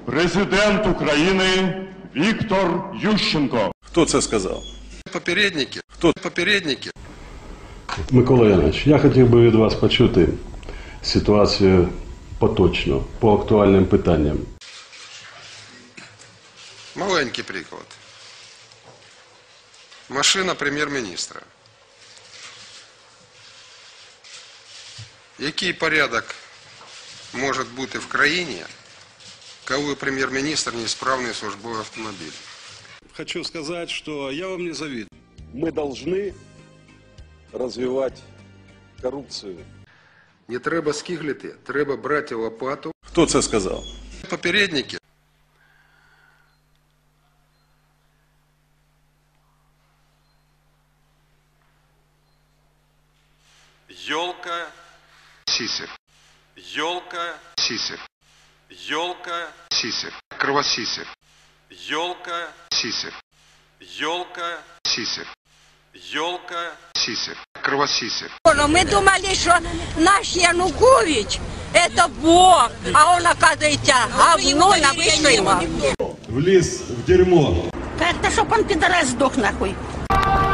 Президент України Віктор Ющенко. Хто це сказав? Попередники. Хто? Попередники. Микола Янович, я хотів би від вас почути ситуацію поточно, по актуальним питанням. Маленький приклад. Машина прем'єр-міністра. Який порядок може бути в країні, коли прем'єр-міністр несправний службовий автомобіль? Хочу сказать, что я вам не завидую. Мы должны развивать коррупцию. Не треба скиглити, треба брати лопату. Хто це сказав? Попередники. Ёлка, Сісів. ёлка, Сісів. ёлка, Сісів. Кровосісів. ёлка, Сісів. ёлка, Сісів. ёлка. Сісів. Кровосісів. Мы думали, что наш Янукович – это Бог, а он, оказывается, говно на высшего. Влез в дерьмо. Как-то, чтоб он, пидорас, сдох нахуй.